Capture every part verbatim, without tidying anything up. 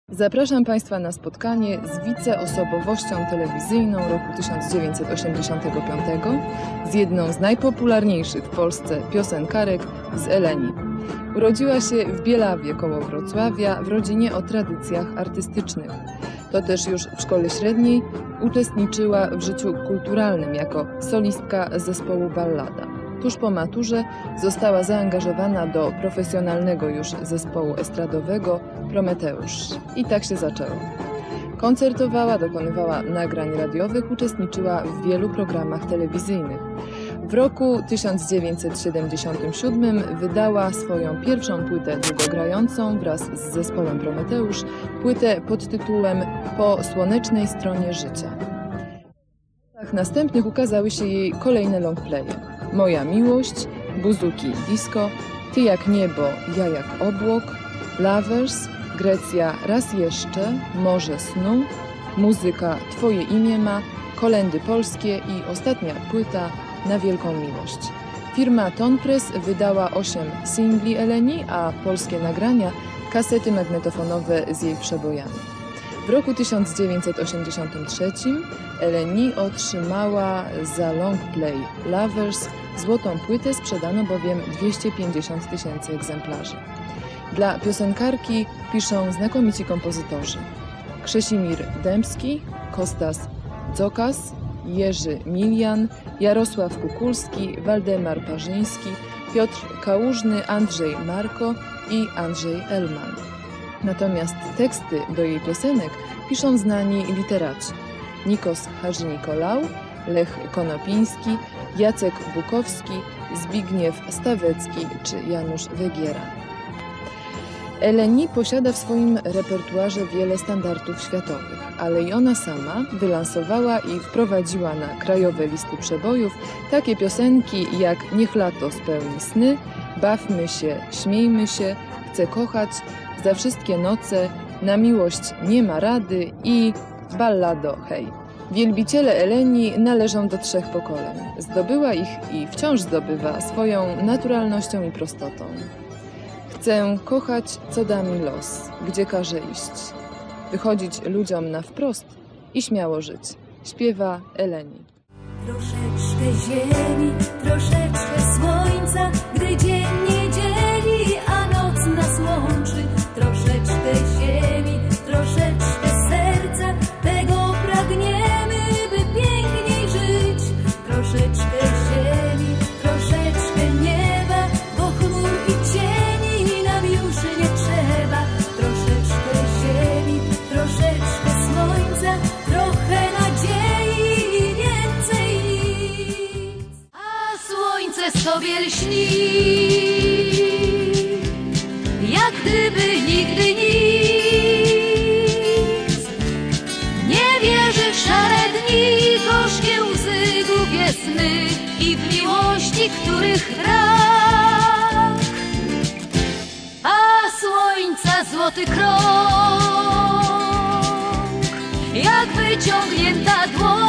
Zapraszam Państwa na spotkanie z wiceosobowością telewizyjną roku tysiąc dziewięćset osiemdziesiątego piątego, z jedną z najpopularniejszych w Polsce piosenkarek, z Eleni. Urodziła się w Bielawie koło Wrocławia w rodzinie o tradycjach artystycznych. To też już w szkole średniej uczestniczyła w życiu kulturalnym jako solistka zespołu Ballada. Tuż po maturze została zaangażowana do profesjonalnego już zespołu estradowego Prometeusz. I tak się zaczęło. Koncertowała, dokonywała nagrań radiowych, uczestniczyła w wielu programach telewizyjnych. W roku tysiąc dziewięćset siedemdziesiątym siódmym wydała swoją pierwszą płytę długogrającą wraz z zespołem Prometeusz, płytę pod tytułem Po słonecznej stronie życia. W latach następnych ukazały się jej kolejne longplaye. Moja miłość, Buzuki disco, Ty jak niebo, ja jak obłok, Lovers, Grecja raz jeszcze, Morze snu, Muzyka Twoje imię ma, Kolendy polskie i ostatnia płyta Na wielką miłość. Firma Tonpress wydała osiem singli Eleni, a polskie nagrania kasety magnetofonowe z jej przebojami. W roku tysiąc dziewięćset osiemdziesiątym trzecim Eleni otrzymała za longplay Lovers złotą płytę, sprzedano bowiem dwieście pięćdziesiąt tysięcy egzemplarzy. Dla piosenkarki piszą znakomici kompozytorzy: Krzesimir Dębski, Kostas Dzokas, Jerzy Milian, Jarosław Kukulski, Waldemar Parzyński, Piotr Kałużny, Andrzej Marko i Andrzej Elman. Natomiast teksty do jej piosenek piszą znani literaci: Nikos Hadzi-Nikolau, Lech Konopiński, Jacek Bukowski, Zbigniew Stawecki czy Janusz Wegiera. Eleni posiada w swoim repertuarze wiele standardów światowych, ale i ona sama wylansowała i wprowadziła na krajowe listy przebojów takie piosenki jak Niech lato spełni sny, Bawmy się, śmiejmy się, Chcę kochać, Za wszystkie noce, Na miłość nie ma rady i Ballado hej. Wielbiciele Eleni należą do trzech pokoleń. Zdobyła ich i wciąż zdobywa swoją naturalnością i prostotą. Chcę kochać, co da mi los, gdzie każe iść. Wychodzić ludziom na wprost i śmiało żyć. Śpiewa Eleni. Troszeczkę ziemi, troszeczkę słońca, gdy dzień nie dzieli, a noc nas łączy. Troszeczkę ziemi, troszeczkę serca, tego pragniemy, by piękniej żyć. Troszeczkę ziemi, troszeczkę nieba, bo chmur i cieni nam już nie trzeba. Troszeczkę ziemi, troszeczkę słońca, trochę nadziei i więcej nic. A słońce sobie lśni, jak gdyby nigdy nic. Nie wierzy w szare dni, gorzkie łzy, głupie sny i w miłości, których brak. A słońca złoty krąg, jak wyciągnięta dłoń,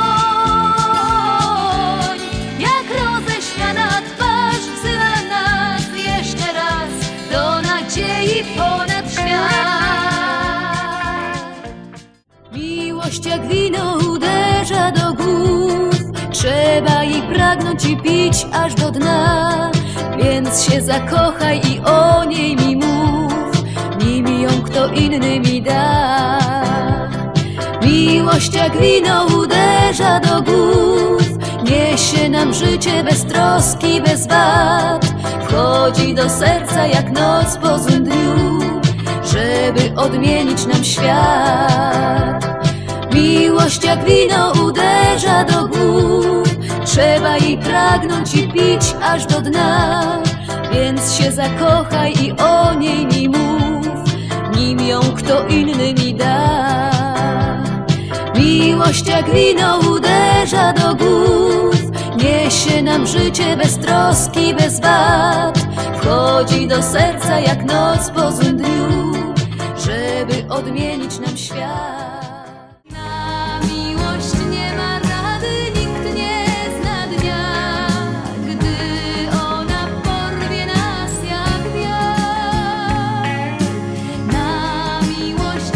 jak roześmiana twarz wzywa nas jeszcze raz do nadziei ponad świat. Miłość jak wino uderza do głów, trzeba jej pragnąć i pić aż do dna. Więc się zakochaj i o niej mi mów, nim ją kto inny mi da. Miłość jak wino uderza do głów, niesie nam życie bez troski, bez wad. Wchodzi do serca jak noc po złym dniu, żeby odmienić nam świat. Miłość jak wino uderza do głów, trzeba jej pragnąć i pić aż do dna. Więc się zakochaj i o niej mi mów, nim ją kto inny mi da. Miłość jak wino uderza do głów, niesie nam życie bez troski, bez wad. Wchodzi do serca jak noc po złym dniu, żeby odmienić nam świat. Na miłość nie ma rady, nikt nie zna dnia, gdy ona porwie nas jak wiatr. Na miłość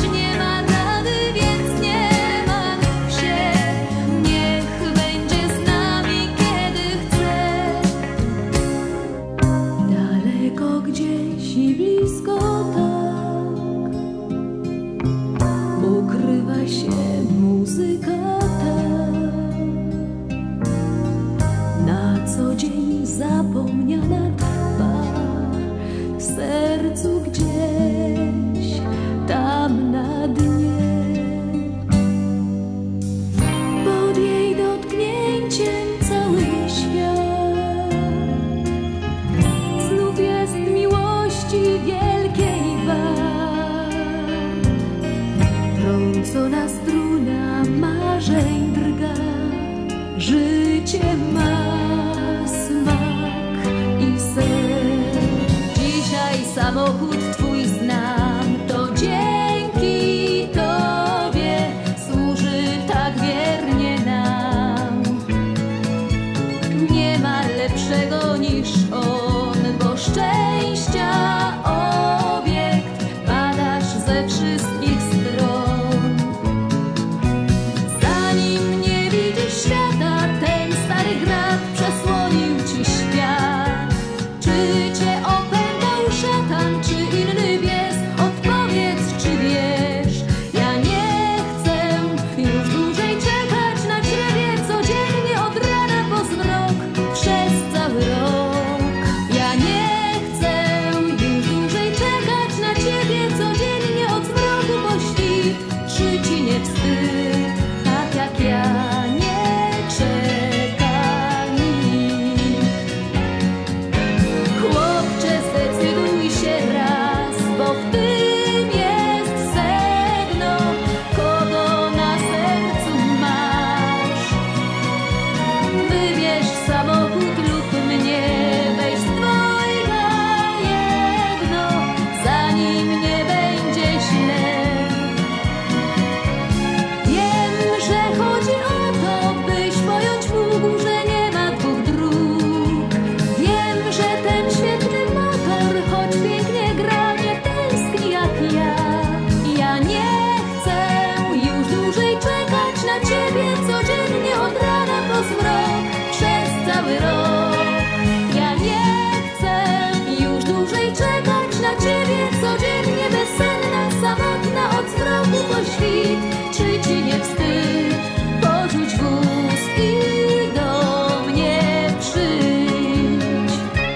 po świt, czy ci nie wstyd? Porzuć wóz i do mnie przyjdź.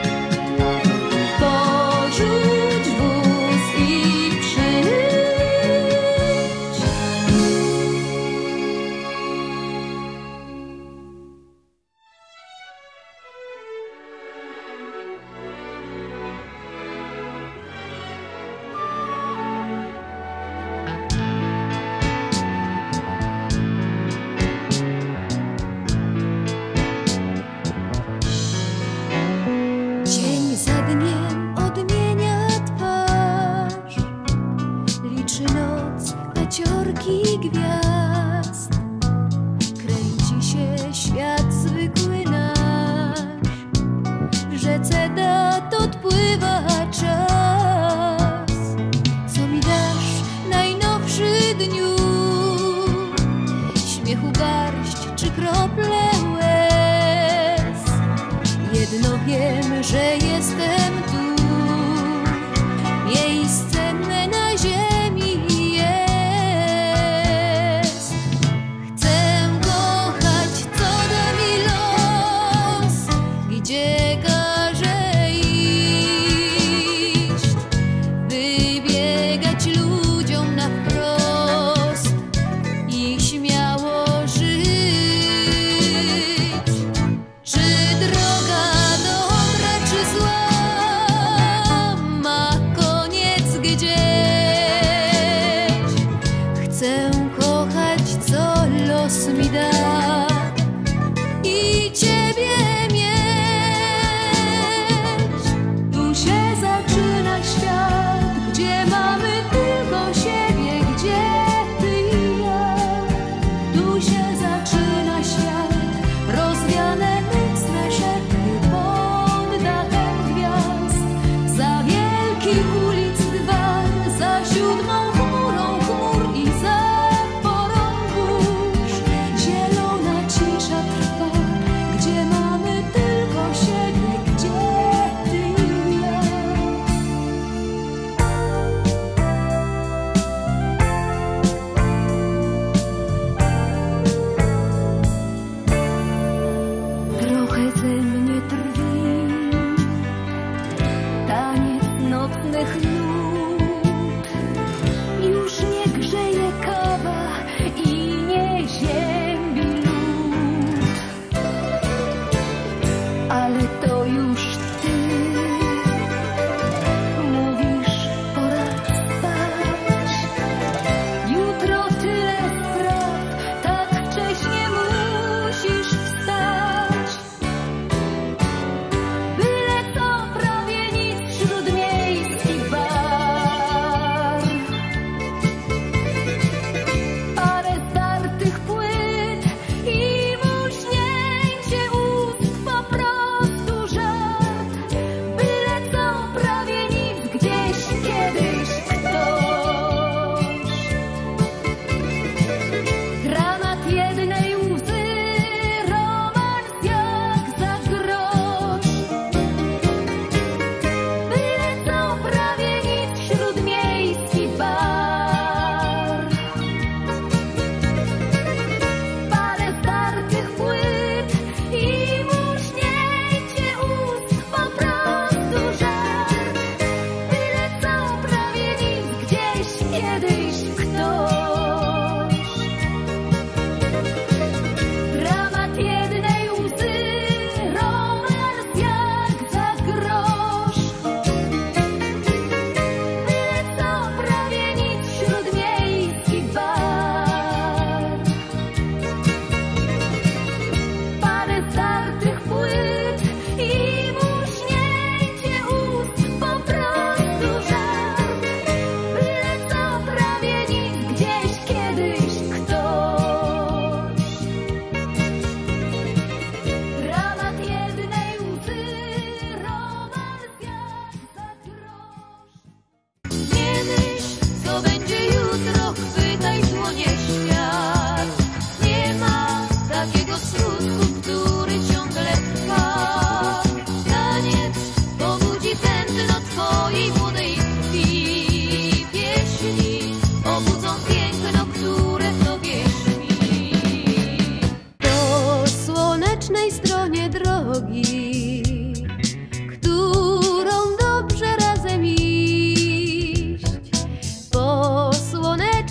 Porzuć wóz i przyjdź. Dzień za dniem odmienia twarz, liczy noc paciorki gwiazd. Kręci się świat zwykły nasz, w rzece dat odpływa czas. Co mi dasz, najnowszy dniu? Śmiechu garść czy krople łez? Jedno wiem, że jestem tu, miejsce me na ziemi jest. Chcę kochać, co da mi los, gdzie każe iść, wybiegać ludziom na wprost i śmiało żyć. Czy droga dobra, czy zła?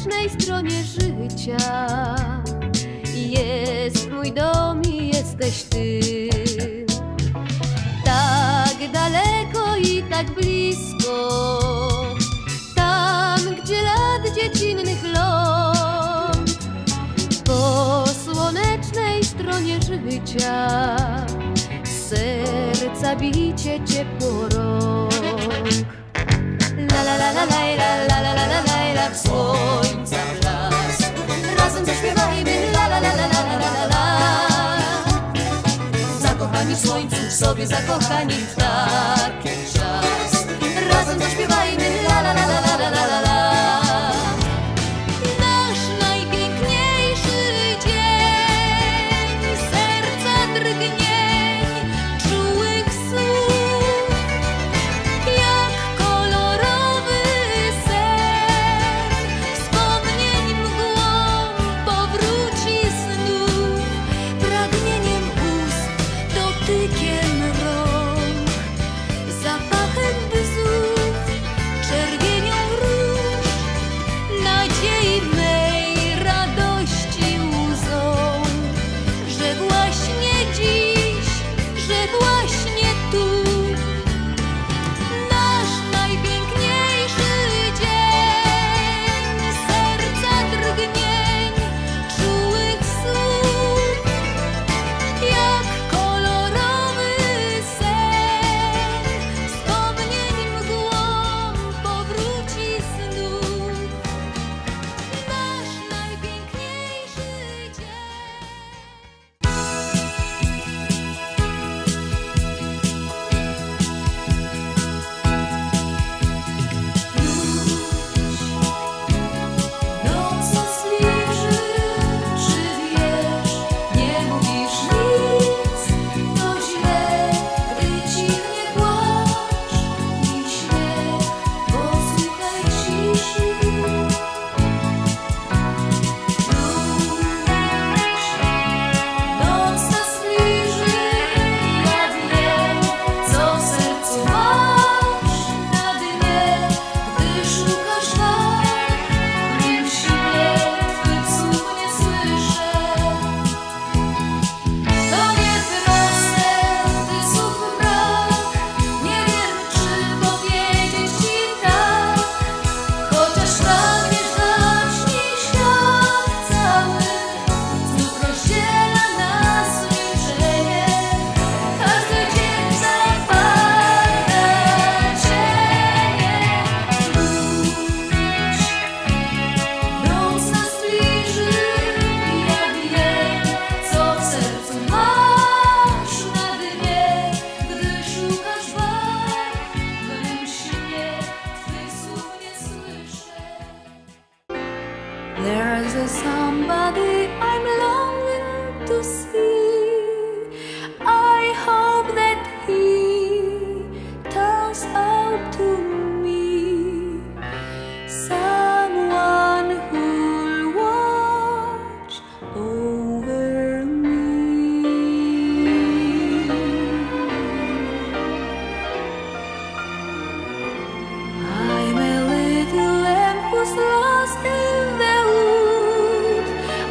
słonecznej stronie życia. Jest mój dom i jesteś ty. Tak daleko i tak blisko, tam gdzie lat dziecinnych ląd. Po słonecznej stronie życia serca bicie ciepło rąk. La la la la la la la la la la la w słońca blask. Razem zaśpiewajmy la la la la la la la la. Zakochani w słońcu, w sobie zakochani w taki czas. Razem zaśpiewajmy la la la la la la la la. Nasz najpiękniejszy dzień, serca drgnień, czułych słów, jak kolorowy sen, wspomnień mgłą powróci znów, pragnieniem ust, dotykiem rąk, zapachem bzów, czerwienią róż, nadziei mej, radości łzą, że właśnie dziś, że właśnie tu nasz najpiękniejszy dzień, serca drgnień, czułych słów, jak kolorowy sen, wspomnień mgłą powróci znów, nasz najpiękniejszy dzień. Noc nas liży, czy wiesz, nie mówisz nic, to źle, gdy cichnie płacz i śmiech, posłuchaj ciszy. Noc nas liży, ja wiem, co w sercu masz na dnie, gdy szukasz tak, w nim śnie twych słów nie słyszę. To nieproste, gdy słów brak, nie wiem, czy powiedzieć ci tak, chociaż pragniesz dać mi świat cały, znów rozdziela nas milczenie, każdy dzień zapada cienie. Noc nas bliży, ja wiem, co w sercu masz na dnie, gdy szukasz barw, w mym śnie twych słów nie słyszę. There's a somebody I'm longing to see. I hope that he turns out to me someone who'll watch over me. I'm a little lamb who's lost in the wood.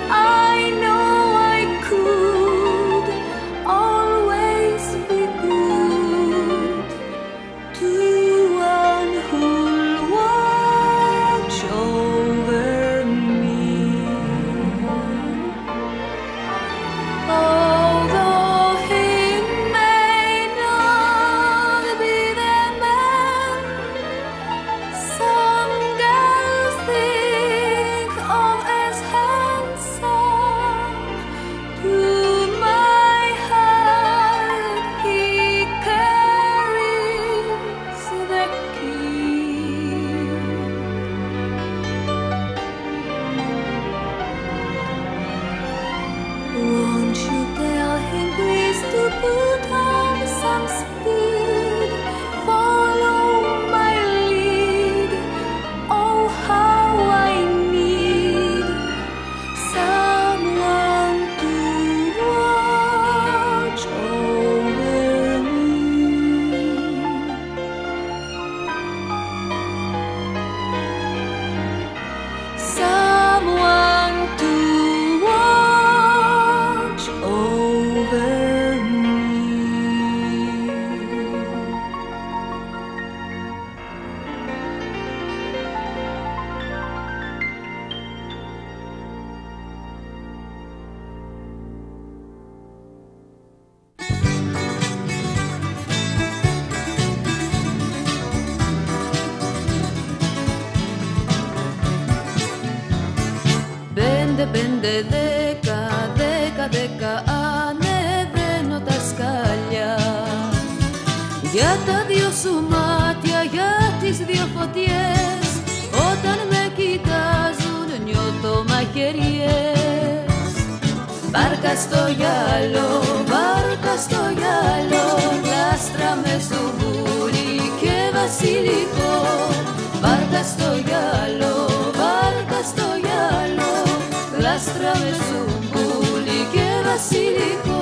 Depende, pende, deca, deca, deca, a neve no τασκάλια. Για τα δυο σου μάτια, για τις δυο φωτιές, όταν με κοιτάζουν νιώθω μαχαιριές. Μπάρκα στο γυαλό, μπάρκα στο γυαλό, λάστρα με σουμπούλι και βασιλικό. Μπάρκα στο γυαλό, μπάρκα στο γυαλό, λάστρα με σουμπούλι και βασιλικό.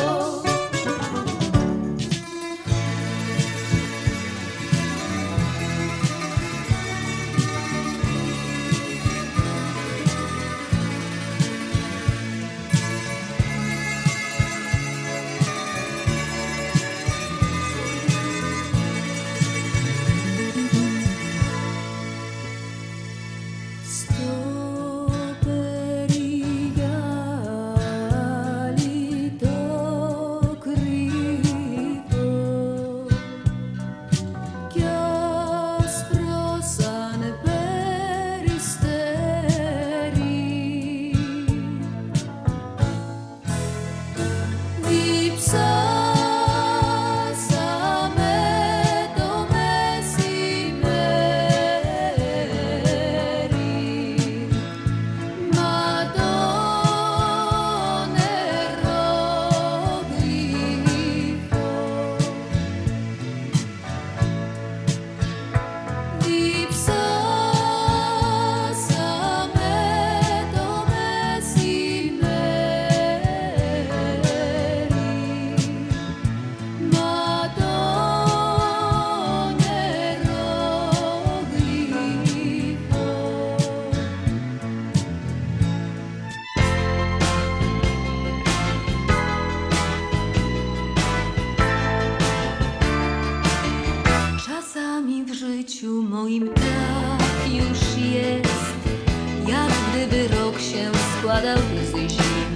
Moim tak już jest, jak gdyby rok się składał z zim.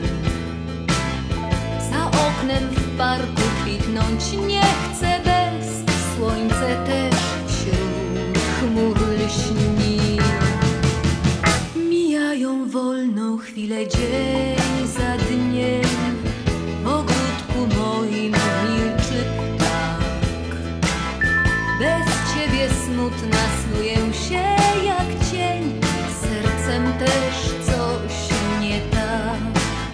Za oknem w parku kwitnąć nie chcę bez, słońce też wśród chmur lśni. Mijają wolno chwile, dzień za dniem, w ogródku moim milczy ptak. Bez ciebie smutna snuję się jak cień, sercem też coś nie tak.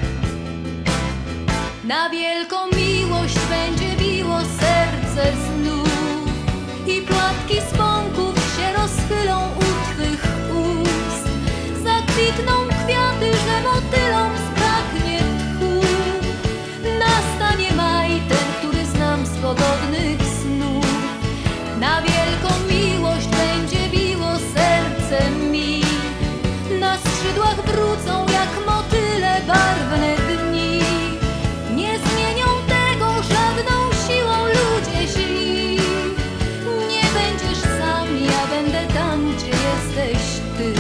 Na wielką miłość będzie biło serce znów i płatki z pąków się rozchylą u twych ust. Zakwitną kwiaty, że motylom zbraknie tchu. Nastanie maj, ten, który znam z pogodnych snów. Na wielką miłość będzie biło serce mi. Na skrzydłach wrócą jak motyle barwne dni. Nie zmienią tego żadną siłą ludzie źli. Nie będziesz sam, ja będę tam, gdzie jesteś ty.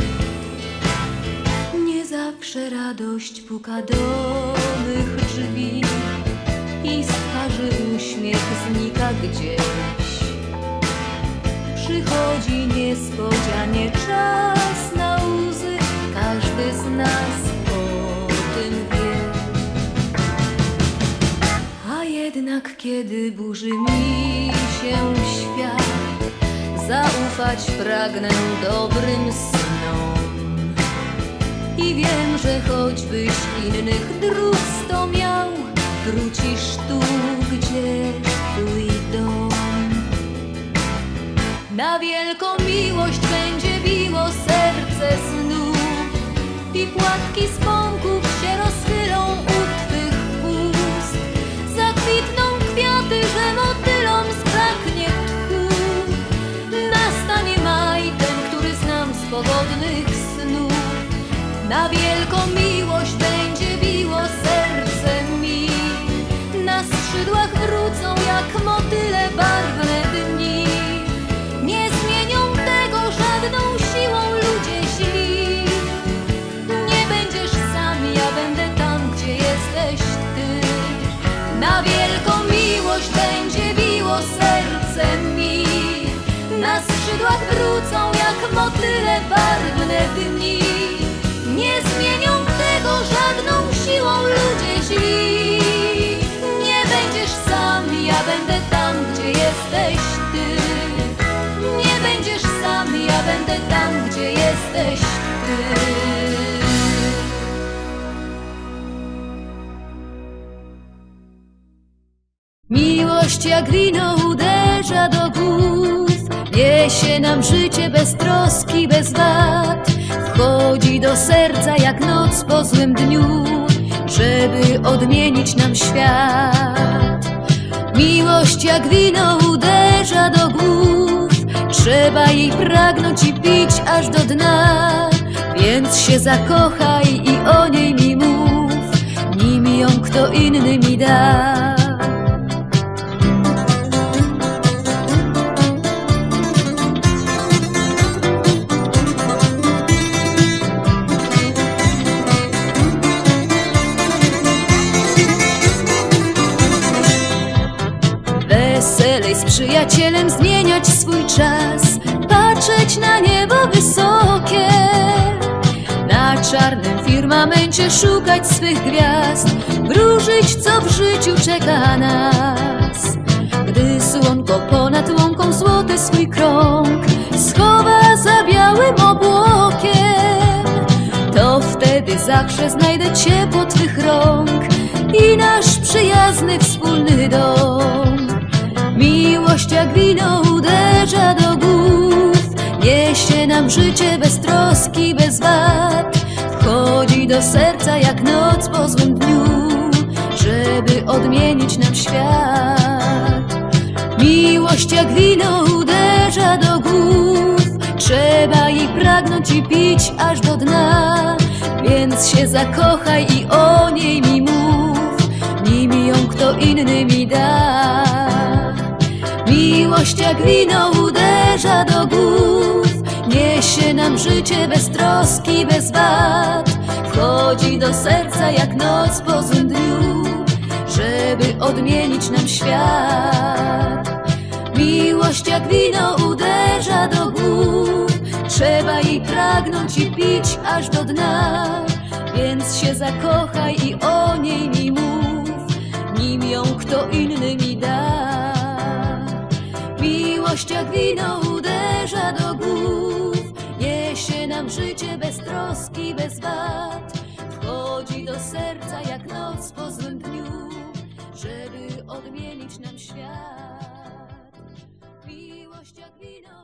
Nie zawsze radość puka do mych drzwi i z twarzy uśmiech znika gdzieś. Przychodzi niespodzianie czas na łzy, każdy z nas o tym wie. A jednak kiedy burzy mi się świat, zaufać pragnę dobrym snom. I wiem, że choćbyś innych dróg sto miał, wrócisz tu, gdzie twój dom. Na wielką miłość będzie biło serce znów i płatki z pąków się rozchylą u twych ust. Zakwitną kwiaty, że motylom zbraknie tchu. Nastanie maj, ten, który znam z pogodnych snów. Na wielką miłość będzie biło serce mi. Na skrzydłach wrócą jak motyle barwne dni. Nie zmienią tego żadną siłą ludzie źli. Nie będziesz sam, ja będę tam, gdzie jesteś ty. Na wielką miłość będzie biło serce mi. Na skrzydłach wrócą jak motyle barwne dni. Nie zmienią jesteś Ty. Miłość jak wino uderza do głów, niesie nam życie bez troski, bez wad. Wchodzi do serca jak noc po złym dniu, żeby odmienić nam świat. Miłość jak wino uderza do głów, trzeba jej pragnąć i pić aż do dna. Więc się zakochaj i o niej mi mów, nim ją kto inny mi da. Weselej z przyjacielem zmieniać swój czas, patrzeć na niebo wysokie, na czarnym firmamencie szukać swych gwiazd, wróżyć co w życiu czeka nas. Gdy słonko ponad łąką złoty swój krąg schowa za białym obłokiem, to wtedy zawsze znajdę ciepło twych rąk i nasz przyjazny wspólny dom. Miłość jak wino uderza do głów, niesie nam życie bez troski, bez wad. Wchodzi do serca jak noc po złym dniu, żeby odmienić nam świat. Miłość jak wino uderza do głów, trzeba jej pragnąć i pić aż do dna. Więc się zakochaj i o niej mi mów, nim ją kto inny mi da. Miłość jak wino uderza do głów, niesie nam życie bez troski, bez wad. Wchodzi do serca jak noc po złym dniu, żeby odmienić nam świat. Miłość jak wino uderza do głów, trzeba jej pragnąć i pić aż do dna. Więc się zakochaj i o niej mi mów, nim ją kto inny mi da. Miłość jak wino uderza do głów, niesie nam życie bez troski, bez wad. Wchodzi do serca jak noc po złym dniu, żeby odmienić nam świat. Miłość jak wino